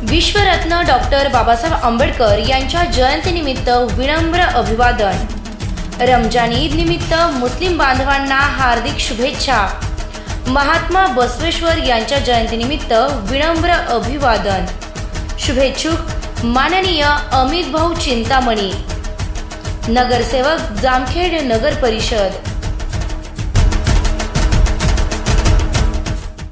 विश्वरत्न doctor Babasaheb Ambedkar यांच्या जयंतीनिमित्त विनम्र अभिवादन। रमजान ईद निमित्त मुस्लिम बांधवांना हार्दिक शुभेच्छा। महात्मा बसवेश्वर यांच्या जयंतीनिमित्त विनम्र अभिवादन। शुभेच्छुक माननीय अमित भाऊ चिंतामणी, नगरसेवक जामखेड नगर परिषद।